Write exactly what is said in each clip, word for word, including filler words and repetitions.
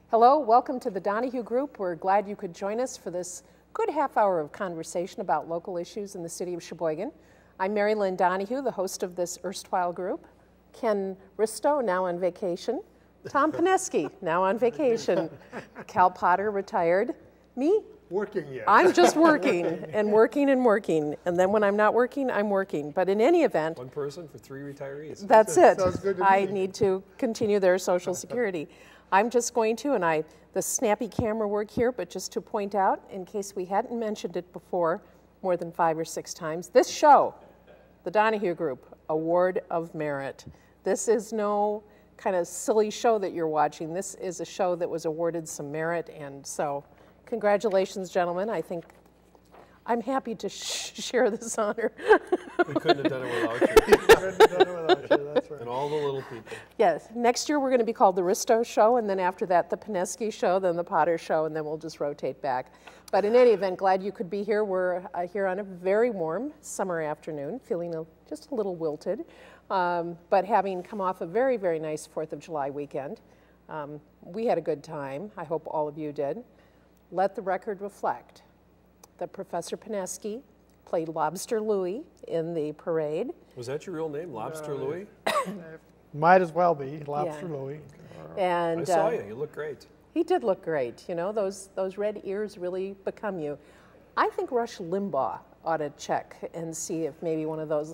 Hello, welcome to the Donohue Group. We're glad you could join us for this good half hour of conversation about local issues in the city of Sheboygan. I'm Mary Lynn Donohue, the host of this erstwhile group. Ken Risto, now on vacation. Tom Pineski, now on vacation. Cal Potter, retired. Me? Working yet. I'm just working and working and working. And then when I'm not working, I'm working. But in any event. One person for three retirees. That's it. Sounds good to I me. need to continue their Social Security. I'm just going to, and I, the snappy camera work here, but just to point out, in case we hadn't mentioned it before, more than five or six times, this show, the Donohue Group, Award of Merit. This is no kind of silly show that you're watching. This is a show that was awarded some merit, and so congratulations, gentlemen. I think I'm happy to sh share this honor. We couldn't have done it without you. We couldn't have done it without you, that's right. And all the little people. Yes, next year we're going to be called the Risto Show, and then after that the Pineski Show, then the Potter Show, and then we'll just rotate back. But in any event, glad you could be here. We're uh, here on a very warm summer afternoon, feeling a, just a little wilted, um, but having come off a very, very nice fourth of July weekend. Um, we had a good time. I hope all of you did. Let the record reflect that Professor Pineski played Lobster Louie in the parade. Was that your real name, Lobster Uh, Louie? Might as well be, Lobster Yeah. Louie. And I saw uh, you. You look great. he did look great. You know, those, those red ears really become you. I think Rush Limbaugh ought to check and see if maybe one of those,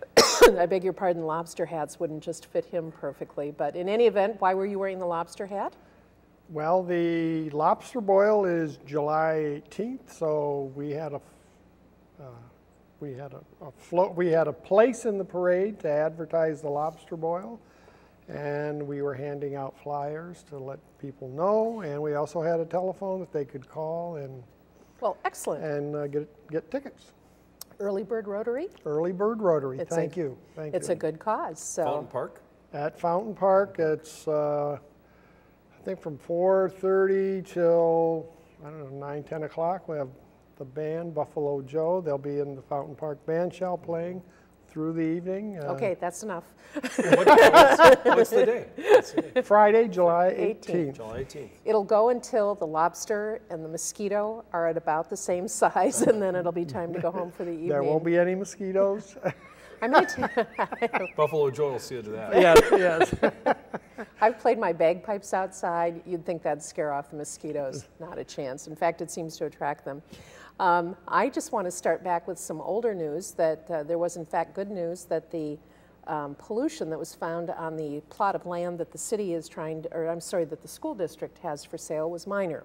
I beg your pardon, lobster hats wouldn't just fit him perfectly. But in any event, why were you wearing the lobster hat? Well, the lobster boil is July eighteenth, so we had a, uh, we had a, a float, we had a place in the parade to advertise the lobster boil, and we were handing out flyers to let people know, and we also had a telephone that they could call and Well, excellent. and uh, get get tickets. Early Bird Rotary. Early Bird Rotary. It's Thank a, you. Thank It's you. a good cause. So. Fountain Park? At Fountain Park, it's uh, I think from four thirty till, I don't know, nine, ten o'clock. We have the band, Buffalo Joe. They'll be in the Fountain Park band shell playing through the evening. Uh, Okay, that's enough. What, what's, what's the day? What's the day? Friday, July eighteenth. eighteenth. July eighteenth. It'll go until the lobster and the mosquito are at about the same size, and then it'll be time to go home for the evening. There won't be any mosquitoes. I might. Buffalo Joe will see you to that. Yes, yes. I've played my bagpipes outside. You'd think that'd scare off the mosquitoes. Not a chance. In fact, it seems to attract them. Um, I just want to start back with some older news that uh, there was, in fact, good news that the um, pollution that was found on the plot of land that the city is trying to, or I'm sorry, that the school district has for sale was minor,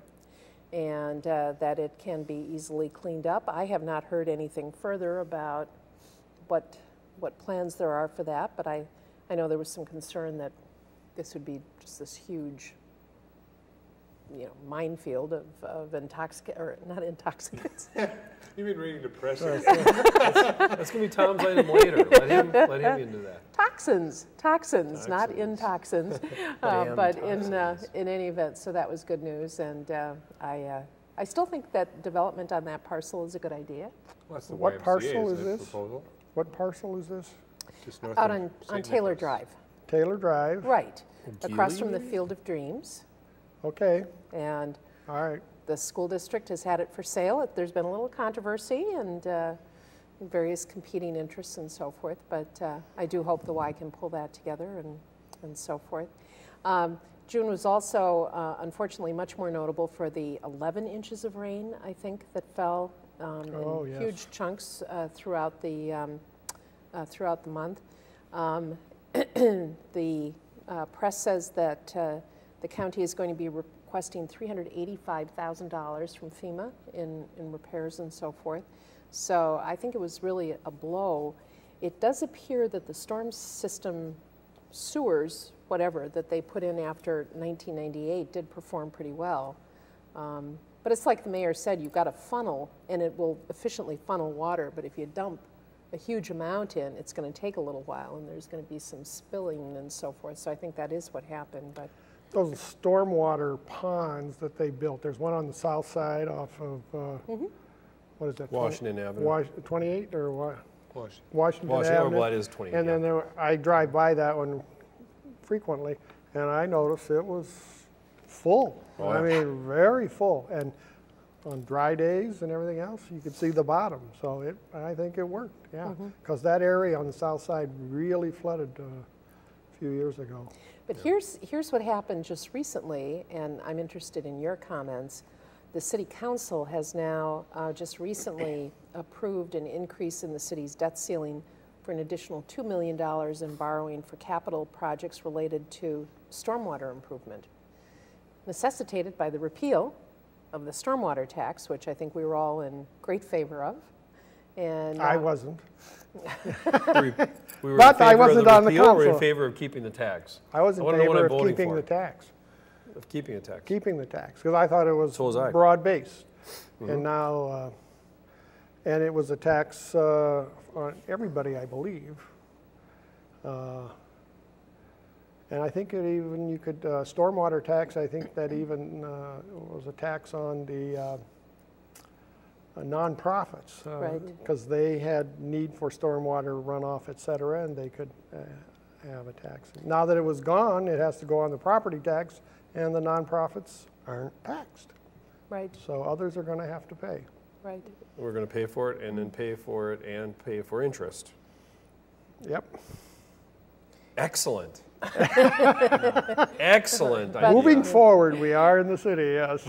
and uh, that it can be easily cleaned up. I have not heard anything further about what what plans there are for that, but I, I know there was some concern that this would be just this huge, you know, minefield of, of intoxicant, or not intoxicants. You've been reading depression. that's that's going to be Tom's item later. Let him, let him into that. Toxins, toxins, not Toxins. in toxins, uh, Damn but in, uh, toxins. in any event, so that was good news, and uh, I, uh, I still think that development on that parcel is a good idea. Well, that's the What Y M C A, parcel isn't is it, this? Proposal? What parcel is this? Just north Out of on, on Saint Taylor Nicholas. Drive, Taylor Drive. right, across Geely, from the maybe? Field of Dreams, Okay, and all right. the school district has had it for sale. There's been a little controversy and uh, various competing interests and so forth, but uh, I do hope the Y can pull that together and, and so forth. Um, June was also, uh, unfortunately, much more notable for the eleven inches of rain, I think, that fell um, Oh, in yes. huge chunks uh, throughout the um, uh, throughout the month. Um, the uh, press says that uh, the county is going to be requesting three hundred eighty-five thousand dollars from FEMA in, in repairs and so forth. So I think it was really a blow. It does appear that the storm system sewers, whatever, that they put in after nineteen ninety-eight did perform pretty well. Um, but it's like the mayor said, you've got a funnel and it will efficiently funnel water, but if you dump a huge amount in, it's going to take a little while and there's going to be some spilling and so forth. So I think that is what happened. But Those stormwater ponds that they built, there's one on the south side off of, uh, mm-hmm. what is that? Washington Avenue. Was, twenty-eight or what? Washington. Washington, Washington, Avenue. well, that is twenty. And yeah. then there, I drive by that one frequently, and I noticed it was full. Oh, I yeah. mean, very full. And on dry days and everything else, you could see the bottom. So it, I think it worked, yeah. Because that area on the south side really flooded uh, a few years ago. But here's, here's what happened just recently, and I'm interested in your comments. The City Council has now uh, just recently approved an increase in the city's debt ceiling for an additional two million dollars in borrowing for capital projects related to stormwater improvement, necessitated by the repeal of the stormwater tax, which I think we were all in great favor of. And I uh, wasn't. We, we were But in favor I wasn't of the on the repeal, or we're in council. favor of keeping the tax. I was in wanna know what favor I'm of voting keeping for. the tax. Of keeping the tax. Keeping the tax, because I thought it was So was I. broad-based. And now, uh, and it was a tax uh, on everybody, I believe. Uh, And I think it even, you could, uh, stormwater tax, I think that even uh, was a tax on the uh, uh, nonprofits. uh, Right. Because they had need for stormwater runoff, et cetera, and they could uh, have a tax. Now that it was gone, it has to go on the property tax, and the nonprofits aren't taxed. right, So others are going to have to pay. right. We're going to pay for it, and then pay for it, and pay for interest. Yep. Excellent. Excellent. But- idea. Moving forward, we are in the city, yes.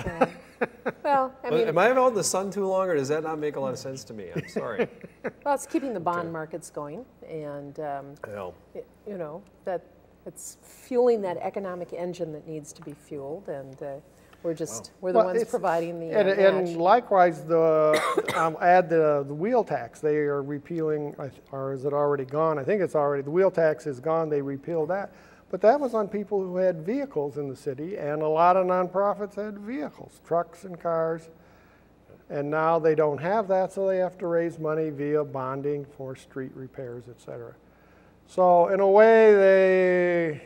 Well, I Well, mean, Am I out in the sun too long, or does that not make a lot of sense to me? I'm sorry. well, it's keeping the bond markets going, and um, Well, it- you know, that it's fueling that economic engine that needs to be fueled, and uh, we're just, we're the Well, ones it's- providing the uh, And, and match. likewise, the, um, add the, the wheel tax, they are repealing, I th- or is it already gone? I think it's already, the wheel tax is gone, they repealed that. But that was on people who had vehicles in the city, and a lot of nonprofits had vehicles, trucks and cars. And now they don't have that, so they have to raise money via bonding for street repairs, et cetera. So in a way, they,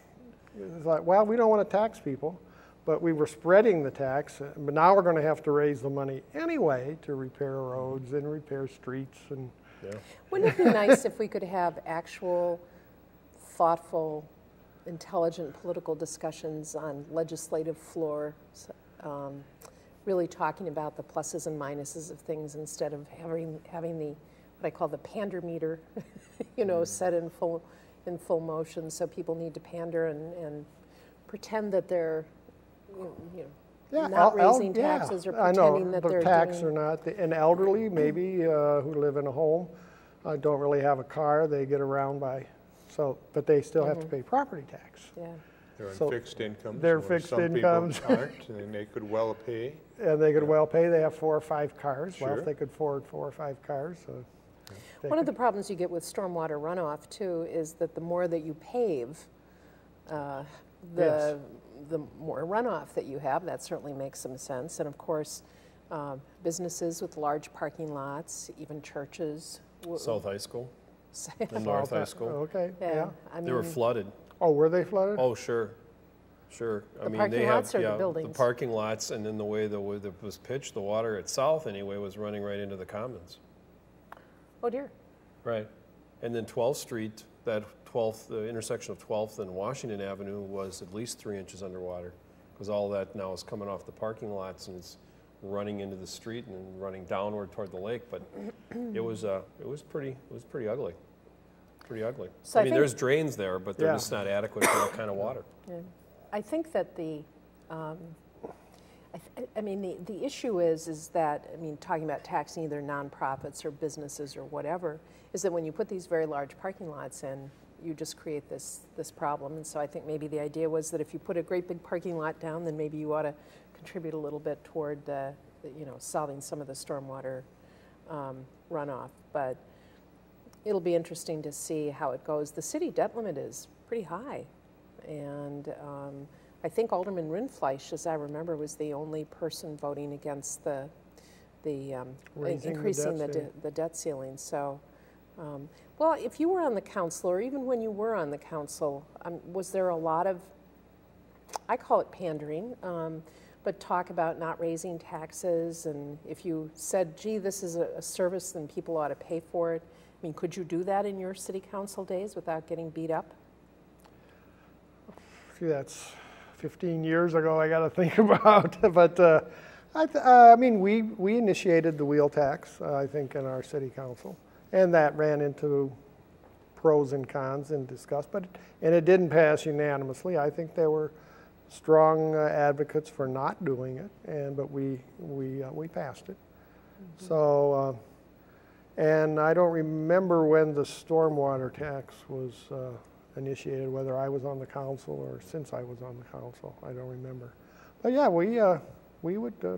it's like, well, we don't want to tax people, but we were spreading the tax, but now we're going to have to raise the money anyway to repair roads and repair streets. And yeah. Wouldn't it be nice if we could have actual, thoughtful, intelligent political discussions on legislative floor, um, really talking about the pluses and minuses of things instead of having having the what I call the pander meter, you know, set in full in full motion. So people need to pander and, and pretend that they're, you know, not el- el- raising yeah, taxes or I pretending know, that the they're tax doing. or not. The- And elderly, maybe, uh, who live in a home, uh, don't really have a car, they get around by, so, but they still have to pay property tax. Yeah. They're on So, fixed incomes. they're or fixed some incomes. people aren't, and they could well pay. And they could well pay, they have four or five cars. Well, Sure. if they could afford four or five cars, uh, they One of could- the problems you get with stormwater runoff too is that the more that you pave, uh, the Yes. the more runoff that you have. That certainly makes some sense. And of course, uh, businesses with large parking lots, even churches. w- South High School say- and North High Okay, School. Okay, yeah, yeah. I They were mean, flooded. Oh, were they flooded? Oh, sure, sure. I The mean, parking they lots have or the yeah, buildings? parking lots, and then the way the way that was pitched, the water at South anyway was running right into the commons. oh dear. Right, and then twelfth Street, that twelfth, the intersection of twelfth and Washington Avenue was at least three inches underwater, because all that now is coming off the parking lots and it's running into the street and running downward toward the lake. But it was uh, it was pretty it was pretty ugly, pretty ugly. So I I mean, think- there's drains there, but they're Yeah. just not adequate for that kind of water. Yeah. I think that the, um, I, th- I mean, the, the issue is, is that, I mean, talking about taxing either nonprofits or businesses or whatever, is that when you put these very large parking lots in, you just create this, this problem. And so I think maybe the idea was that if you put a great big parking lot down, then maybe you ought to contribute a little bit toward, uh, you know, solving some of the stormwater um, runoff. But it'll be interesting to see how it goes. The city debt limit is pretty high. And um, I think Alderman Rindfleisch, as I remember, was the only person voting against the, the um, Raising the increasing the, debt de- ceiling. the debt ceiling. So, um, well, if you were on the council, or even when you were on the council, um, was there a lot of, I call it pandering, um, but talk about not raising taxes, and if you said, gee, this is a, a service, then people ought to pay for it. I mean, could you do that in your city council days without getting beat up? Gee, that's fifteen years ago, I got to think about. But uh, I, th uh, I mean, we, we initiated the wheel tax, uh, I think, in our city council. And that ran into pros and cons and discussed, but, and it didn't pass unanimously. I think there were strong uh, advocates for not doing it, and but we, we, uh, we passed it. Mm-hmm. So, uh, and I don't remember when the stormwater tax was uh, initiated, whether I was on the council or since I was on the council. I don't remember. But yeah, we, uh, we would, uh,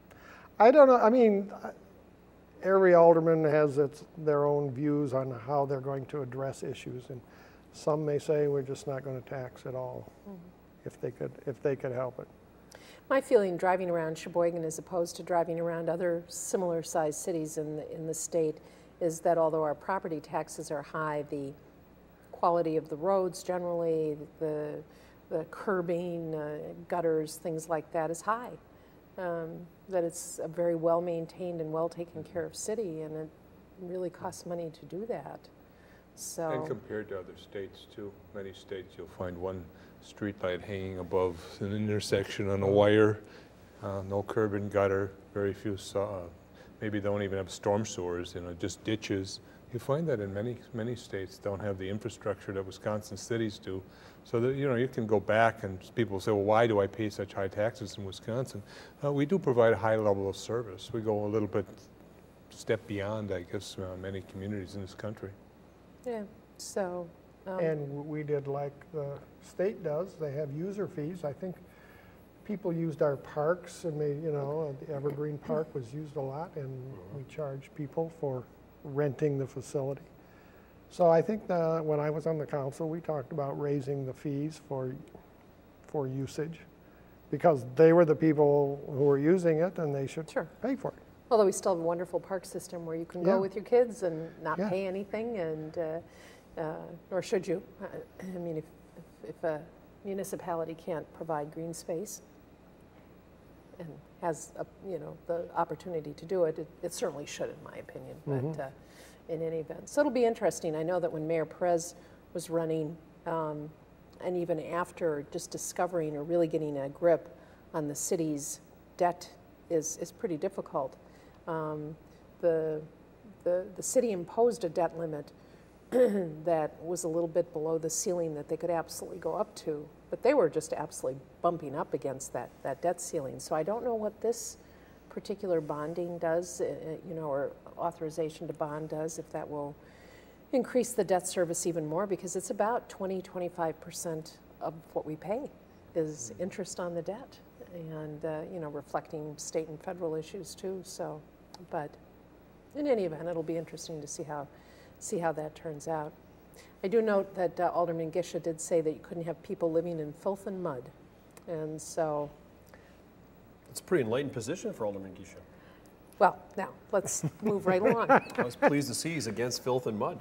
I don't know, I mean, every alderman has its, their own views on how they're going to address issues, and some may say we're just not going to tax at all, mm-hmm. if they could, if they could help it. My feeling driving around Sheboygan as opposed to driving around other similar sized cities in the, in the state is that although our property taxes are high, the quality of the roads generally, the, the curbing, uh, gutters, things like that is high. Um, that it's a very well maintained and well taken care of city, and it really costs money to do that. So, and compared to other states too, many states you'll find one street light hanging above an intersection on a wire, uh, no curb and gutter, very few, uh, maybe don't even have storm sewers, you know, just ditches. You find that in many, many states don't have the infrastructure that Wisconsin cities do. So that, you know, you can go back and people say, well, why do I pay such high taxes in Wisconsin? Uh, we do provide a high level of service. We go a little bit step beyond, I guess, uh, many communities in this country. Yeah, so. Um, and we did like the state does. They have user fees. I think people used our parks, and they, you know, the Evergreen Park was used a lot, and we charged people for renting the facility. So I think the, when I was on the council, we talked about raising the fees for, for usage, because they were the people who were using it, and they should sure. pay for it. Although we still have a wonderful park system where you can yeah. go with your kids and not yeah. pay anything, and uh, uh, nor should you. I mean, if, if, if a municipality can't provide green space and has a, you know, the opportunity to do it, it, it certainly should, in my opinion. Mm-hmm. But uh, in any event, so it'll be interesting. I know that when Mayor Perez was running, um, and even after just discovering or really getting a grip on the city's debt is is pretty difficult. Um, the the the city imposed a debt limit that was a little bit below the ceiling that they could absolutely go up to, but they were just absolutely bumping up against that that debt ceiling. So I don't know what this particular bonding does, uh, you know, or authorization to bond does, if that will increase the debt service even more, because it's about twenty, twenty-five percent of what we pay is interest on the debt, and uh, you know, reflecting state and federal issues too. So, but in any event, it'll be interesting to see how see how that turns out. I do note that uh, Alderman Gisha did say that you couldn't have people living in filth and mud, and so it's a pretty enlightened position for Alderman Gisha. Well, now let's move right along. I was pleased to see he's against filth and mud.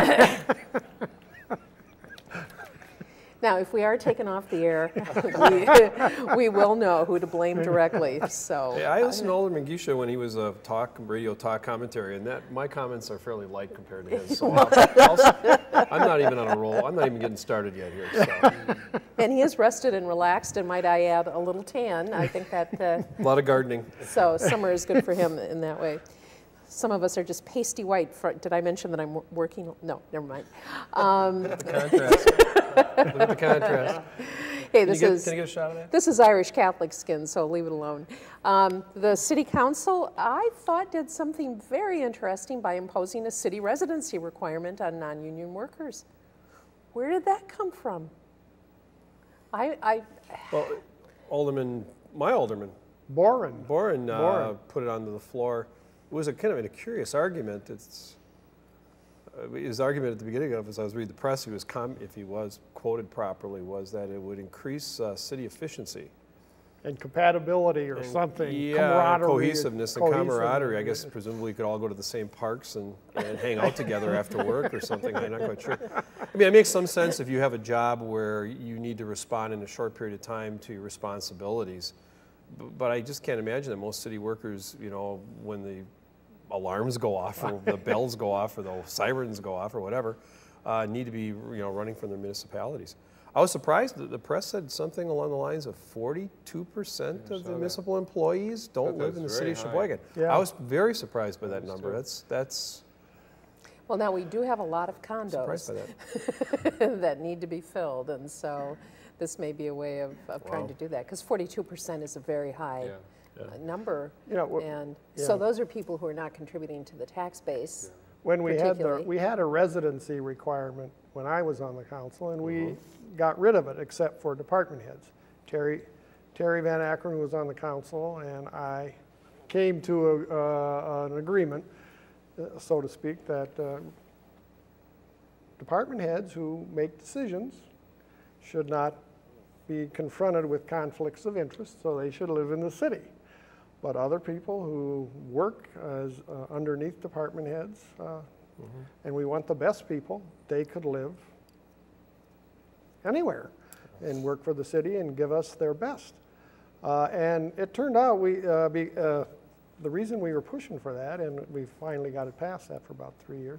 Now, if we are taken off the air, we, we will know who to blame directly. So hey, I listened to Alderman Gisha when he was a talk radio talk commentary, and that my comments are fairly light compared to his. So I'll, I'll, I'm not even on a roll. I'm not even getting started yet here. So. And he is rested and relaxed, and might I add, a little tan. I think that uh, a lot of gardening. So summer is good for him in that way. Some of us are just pasty white. For, did I mention that I'm working? No, never mind. Um, Look at the contrast. Look at the contrast. Hey, this can you get, is can I get a shot of that? This is Irish Catholic skin, so leave it alone. Um, the City Council, I thought, did something very interesting by imposing a city residency requirement on non-union workers. Where did that come from? I, I well, Alderman, my Alderman, Boren, Boren, uh, Boren. put it onto the floor. It was a kind of a curious argument. It's uh, his argument at the beginning of, as I was reading the press, he was com if he was quoted properly, was that it would increase uh, city efficiency and compatibility or and, something. Yeah, camaraderie, cohesiveness and cohesive. camaraderie. I guess presumably you could all go to the same parks and, and hang out together after work or something. I'm not quite sure. I mean, it makes some sense if you have a job where you need to respond in a short period of time to your responsibilities. But I just can't imagine that most city workers, you know, when the alarms go off or the bells go off or the sirens go off or whatever, uh, need to be, you know, running from their municipalities. I was surprised that the press said something along the lines of forty-two percent Yeah, I of the saw that. municipal employees don't That- live in the that's city of very high. Sheboygan. Yeah. I was very surprised by that was number. too. That's that's Well, now we do have a lot of surprised condos by that. that need to be filled, and so this may be a way of, of trying Wow. to do that, because forty-two percent is a very high Yeah. uh, number, You know, wh- and yeah. so those are people who are not contributing to the tax base. When we had the, particularly. we had a residency requirement when I was on the council, and we Mm-hmm. got rid of it except for department heads. Terry, Terry Van Akron was on the council, and I came to a, uh, an agreement, uh, so to speak, that uh, department heads who make decisions should not be confronted with conflicts of interest, so they should live in the city. But other people who work as uh, underneath department heads, uh, and we want the best people, they could live anywhere and work for the city and give us their best. Uh, and it turned out we, uh, be, uh, the reason we were pushing for that, and we finally got it passed that for about three years,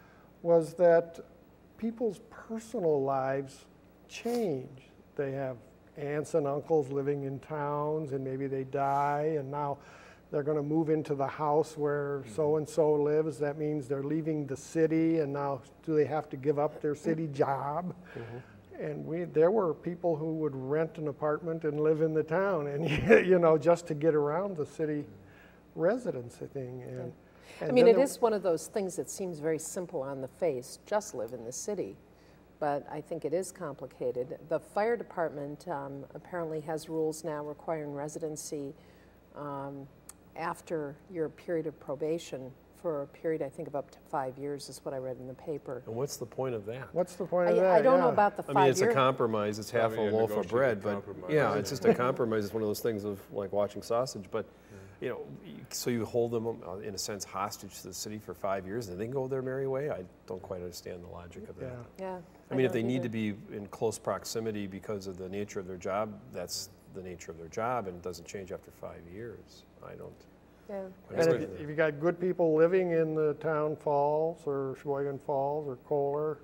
was that people's personal lives change. They have aunts and uncles living in towns, and maybe they die, and now they're going to move into the house where so-and-so lives. That means they're leaving the city, and now do they have to give up their city job? And we, there were people who would rent an apartment and live in the town, and you know, just to get around the city residency thing. And, and I mean, then it there- is one of those things that seems very simple on the face, just live in the city. But I think it is complicated. The fire department um, apparently has rules now requiring residency um, after your period of probation for a period, I think, of up to five years is what I read in the paper. And what's the point of that? What's the point of I, that? I don't know Yeah. about the I five mean, it's year. a compromise. It's half a Probably a loaf of negotiated bread, but compromise, yeah, isn't it's it? just a compromise. It's one of those things of like watching sausage. But you know, y- so you hold them uh, in a sense hostage to the city for five years, and then go their merry way. I don't quite understand the logic of that. Yeah. Yeah. I mean, if don't they need either. to be in close proximity because of the nature of their job, that's the nature of their job, and it doesn't change after five years. I don't. Yeah. I And if, understand you- that. if you got good people living in the town Falls or Sheboygan Falls or Kohler,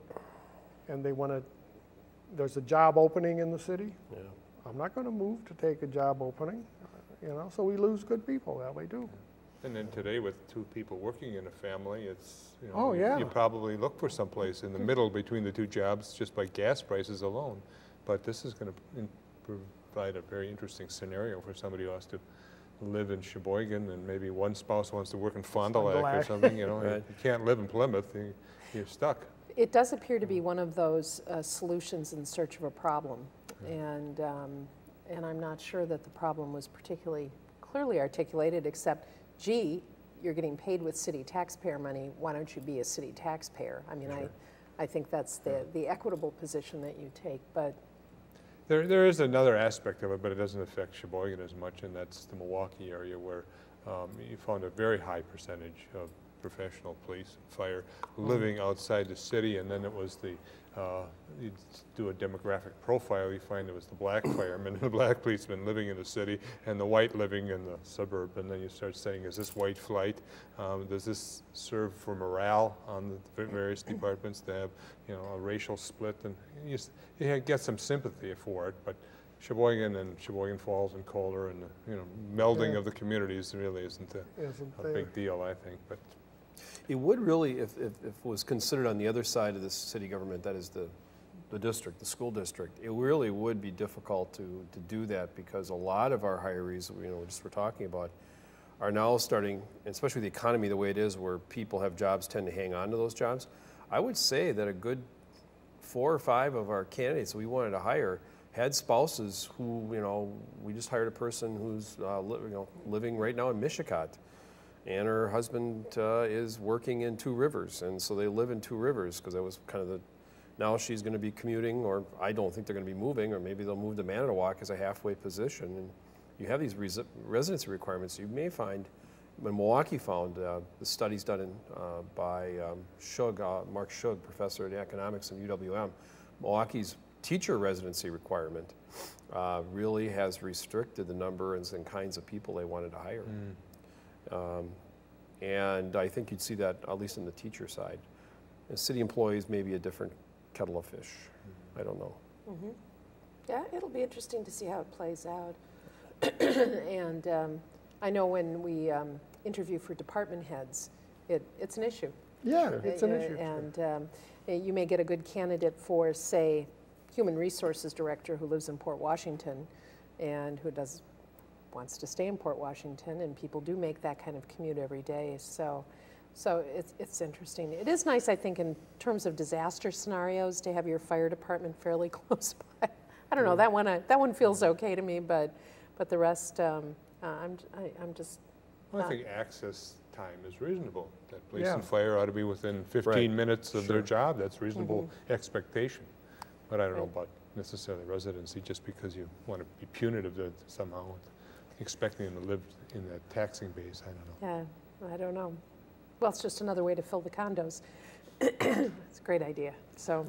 and they want to, there's a job opening in the city, Yeah. I'm not going to move to take a job opening, you know, so we lose good people that way too. And then today, with two people working in a family, it's, you know, Oh, you- yeah. you probably look for someplace in the middle between the two jobs just by gas prices alone. But this is going to provide a very interesting scenario for somebody who has to live in Sheboygan, and maybe one spouse wants to work in Fond du Lac Fond du or Lac. something, you know, Right. you can't live in Plymouth, you- you're stuck. It does appear to be one of those uh, solutions in search of a problem, and um, and I'm not sure that the problem was particularly clearly articulated, except, gee, you're getting paid with city taxpayer money, why don't you be a city taxpayer? I mean, I, I think that's the, the equitable position that you take, but There, there is another aspect of it, but it doesn't affect Sheboygan as much, and that's the Milwaukee area, where um, you found a very high percentage of professional police and fire living outside the city, and then it was the, uh, you'd do a demographic profile, you find it was the black firemen and the black policemen living in the city, and the white living in the suburb, and then you start saying, is this white flight? Um, does this serve for morale on the various departments to have, you know, a racial split? And you, s- you get some sympathy for it, but Sheboygan and Sheboygan Falls and Kohler and the, you know, melding Yeah. of the communities really isn't a, Isn't a there? big deal, I think. But It would really, if, if, if it was considered on the other side of the city government, that is the, the district, the school district, it really would be difficult to, to do that, because a lot of our hirees, you know, just we're talking about, are now starting, especially the economy the way it is, where people have jobs tend to hang on to those jobs. I would say that a good four or five of our candidates we wanted to hire had spouses who, you know, we just hired a person who's uh, li- you know, living right now in Mishicot, and her husband uh, is working in Two Rivers, and so they live in Two Rivers, because that was kind of the, now she's going to be commuting, or I don't think they're going to be moving, or maybe they'll move to Manitowoc as a halfway position. And you have these res residency requirements. You may find, when Milwaukee found, uh, the studies done in, uh, by um, Shug, uh, Mark Shug, professor in economics in U W M, Milwaukee's teacher residency requirement uh, really has restricted the number and, and kinds of people they wanted to hire. Um, and I think you'd see that at least in the teacher side. And city employees may be a different kettle of fish. I don't know. Mm-hmm. Yeah, it'll be interesting to see how it plays out. And um, I know when we um, interview for department heads, it, it's an issue. Yeah, it's an Uh, issue. And um, you may get a good candidate for, say, human resources director who lives in Port Washington and who does wants to stay in Port Washington, and people do make that kind of commute every day. So, so it's it's interesting. It is nice, I think, in terms of disaster scenarios, to have your fire department fairly close by. I don't know, that one, I, that one feels okay to me, but but the rest, um, uh, I'm I, I'm just. Well, I not- think access time is reasonable. That police Yeah. and fire ought to be within fifteen Right. minutes of Sure. their job. That's reasonable Mm-hmm. expectation. But I don't know Right. about necessarily residency, just because you want to be punitive to somehow, expecting them to live in that taxing base. I don't know. Yeah, I don't know. Well, it's just another way to fill the condos. It's a great idea. So,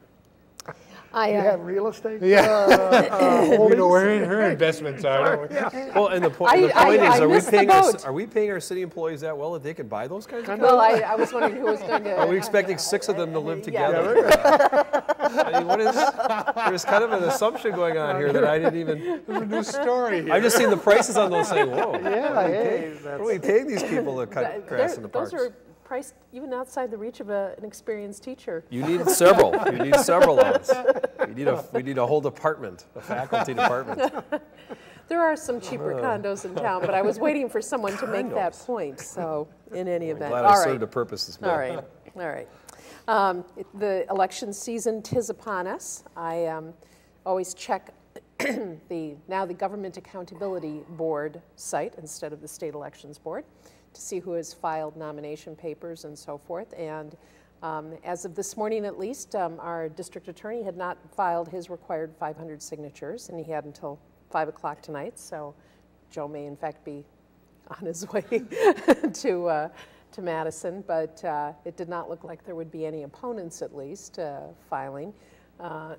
I. You Uh, have real estate? Yeah. uh, uh, We know holdings? where her investments are. don't we? Well, and the, po- I- the I- point I is, are we missed the paying our, boat. are we paying our city employees that well that they can buy those kinds of Well, condos? I, I was wondering who was going to. Are we expecting six of them to live Yeah. together? I mean, what is? There's kind of an assumption going on here that I didn't even. There's a new story here. I've just seen the prices on those, saying, "Whoa, Yeah, what are we hey, paying- what that's- are we paying these people to cut Th- grass they're- in the parks?" Those are priced even outside the reach of a, an experienced teacher. You need several. You need several of us. We need a we need a whole department, a faculty department. There are some cheaper condos in town, but I was waiting for someone to make that Condos. point. So, in any I'm event, glad all I right. served a purpose this All morning. right, all right. Um, it- the election season tis upon us. I um, always check the now the Government Accountability Board site instead of the State Elections Board to see who has filed nomination papers and so forth. And um, as of this morning, at least, um, our district attorney had not filed his required five hundred signatures, and he had until five o'clock tonight. So Joe may, in fact, be on his way to uh, to Madison, but uh, it did not look like there would be any opponents, at least, uh, filing. Uh,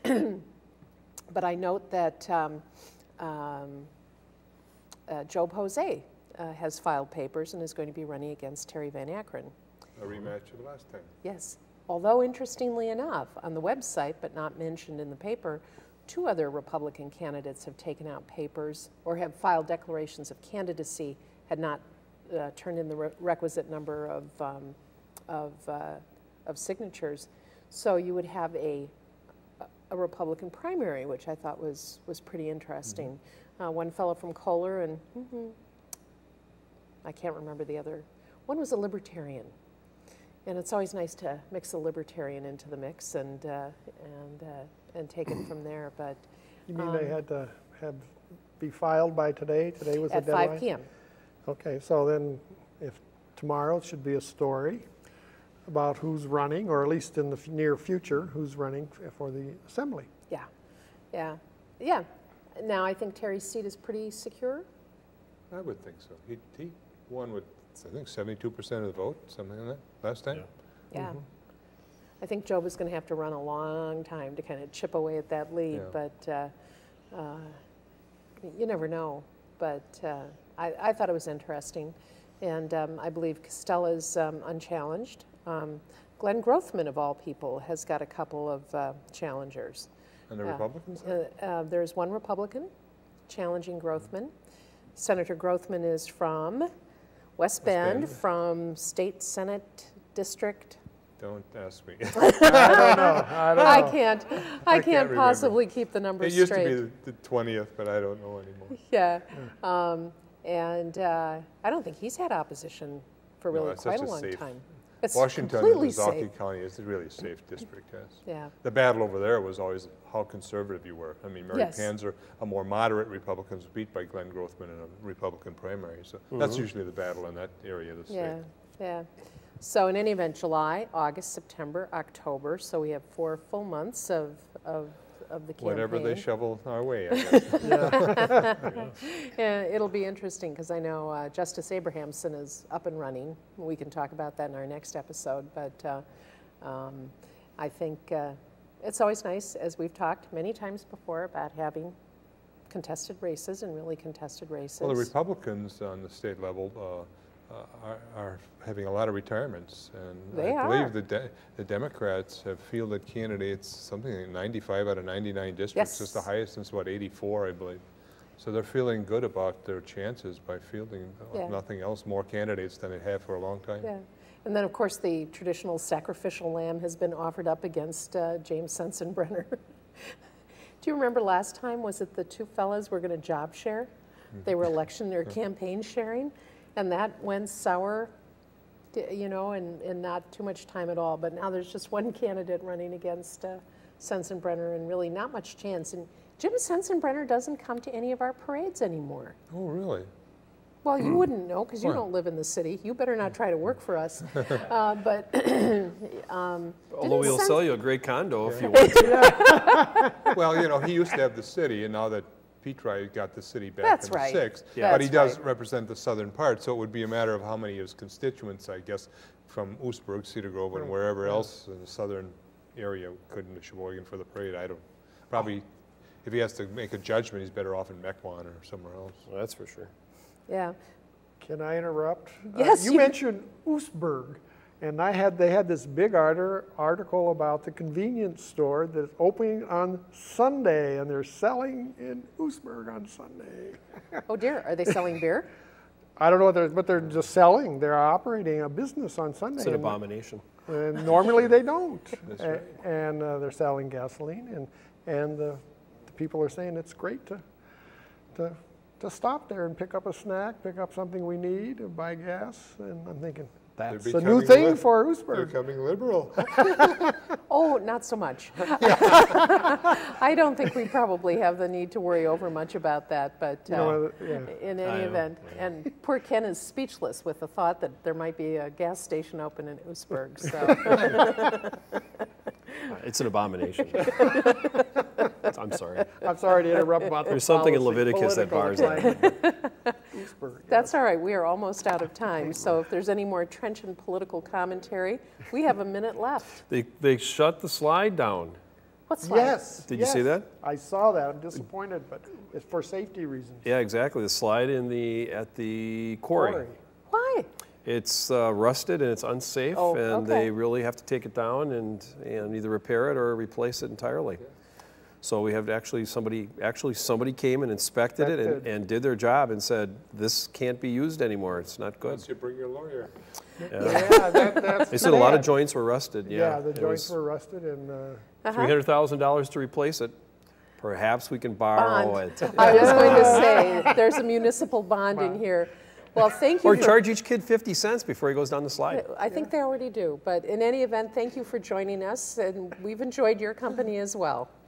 but I note that um, um, uh, Joe Jose uh, has filed papers and is going to be running against Terry Van Akron. A rematch of the last time. Yes. Although, interestingly enough, on the website, but not mentioned in the paper, two other Republican candidates have taken out papers or have filed declarations of candidacy, had not uh, turned in the re- requisite number of, um, of, uh, of signatures. So you would have a, a Republican primary, which I thought was, was pretty interesting. Mm-hmm. uh, one fellow from Kohler, and mm-hmm, I can't remember the other. One was a libertarian. And it's always nice to mix a libertarian into the mix and uh, and uh, and take it from there. But You mean um, they had to have, be filed by today? Today was the at deadline? five p m Okay, so then if tomorrow should be a story about who's running, or at least in the f- near future, who's running f- for the assembly. Yeah, yeah, yeah. Now I think Terry's seat is pretty secure. I would think so. He, he won with, I think, seventy-two percent of the vote, something like that, last time. Yeah. I think Joe was going to have to run a long time to kind of chip away at that lead, Yeah. but uh, uh, you never know. But uh, I, I thought it was interesting. And um, I believe Costella's um, unchallenged. Um, Glenn Grothman, of all people, has got a couple of uh, challengers. And the Yeah. Republicans? Uh, uh, there's one Republican challenging Grothman. Senator Grothman is from West Bend, Bend. from State Senate District. Don't ask me. I don't know, I don't I know. can't, I I can't can't remember. possibly keep the It numbers used to straight. be the- the twentieth, but I don't know anymore. Yeah, um, and uh, I don't think he's had opposition for No, really it's quite such a a long safe- time. It's Washington completely and safe. Zaki County is a really safe district, yes. Yeah, The battle over there was always how conservative you were. I mean, Mary Yes. Panzer, a more moderate Republican, was beat by Glenn Grothman in a Republican primary. So that's usually the battle in that area of the state. yeah, yeah. So in any event, July, August, September, October, so we have four full months of, of, of the campaign. Whatever they shovel our way, I guess. Yeah, it'll be interesting because I know uh, Justice Abrahamson is up and running. We can talk about that in our next episode, but uh, um, I think uh, it's always nice, as we've talked many times before, about having contested races and really contested races. Well, the Republicans on the state level, uh, uh, are, are having a lot of retirements, and They I are. believe the de the Democrats have fielded candidates something like ninety-five out of ninety-nine districts. Yes. It's the highest since what eighty-four, I believe. So they're feeling good about their chances by fielding, uh, Yeah. if nothing else, more candidates than they have for a long time. Yeah. And then, of course, the traditional sacrificial lamb has been offered up against uh, James Sensenbrenner. Do you remember last time, was it the two fellas were going to job share? They were election or campaign sharing, and that went sour, d- you know, and, and not too much time at all. But now there's just one candidate running against uh, Sensenbrenner, and really not much chance. And Jim Sensenbrenner doesn't come to any of our parades anymore. Oh, really? Well, you wouldn't know because you Why? don't live in the city. You better not try to work for us. Uh, but um, Although we'll Sens- sell you a great condo if you want to. Well, you know, he used to have the city, and now that Petri got the city back That's in the right. six, Yeah. but he That's does right. represent the southern part, so it would be a matter of how many of his constituents, I guess, from Oostburg, Cedar Grove, and wherever else in the southern area could into Sheboygan for the parade. I don't, probably, if he has to make a judgment, he's better off in Mequon or somewhere else. Well, that's for sure. yeah. Can I interrupt? Yes, Uh, you, you- mentioned Oostburg, and I had they had this big arter, article about the convenience store that's opening on Sunday, and they're selling in Oostburg on Sunday. Oh dear, are they selling beer? I don't know what they're, but they're just selling. They're operating a business on Sunday. It's an and- abomination. And normally they don't. That's A- right. And uh, they're selling gasoline, and and the, the people are saying it's great to to to stop there and pick up a snack, pick up something we need, and buy gas. And I'm thinking that's a new becoming thing lib- for They're Oostburg. becoming liberal. Oh, not so much. I don't think we probably have the need to worry over much about that, but You uh, know, yeah. in I any know, event. And poor Ken is speechless with the thought that there might be a gas station open in Oostburg. So It's an abomination. I'm sorry. I'm sorry to interrupt about the There's something in policy, Leviticus that political bars that. climate. Oostburg, that's all right. We are almost out of time. So if there's any more trenchant political commentary, we have a minute left. They, they shut the slide down. What's Yes. Did you see yes. that? I saw that. I'm disappointed, but it's for safety reasons. Yeah, exactly. The slide in the at the quarry. Quarry. Why? It's uh, rusted and it's unsafe, Oh, and okay. they really have to take it down and, and either repair it or replace it entirely. So we have to actually somebody actually somebody came and inspected it and, Inspected. and did their job and said this can't be used anymore. It's not good. Once you bring your lawyer. Yeah, that, that's They said a lot of bad. joints were rusted. Yeah, Yeah, the It joints was were rusted, and uh, Uh-huh. three hundred thousand dollars to replace it. Perhaps we can borrow Bond. it. I was going to say, there's a municipal bond in here. Well, thank you. Or for- charge each kid fifty cents before he goes down the slide. I think they already do. But in any event, thank you for joining us, and we've enjoyed your company as well.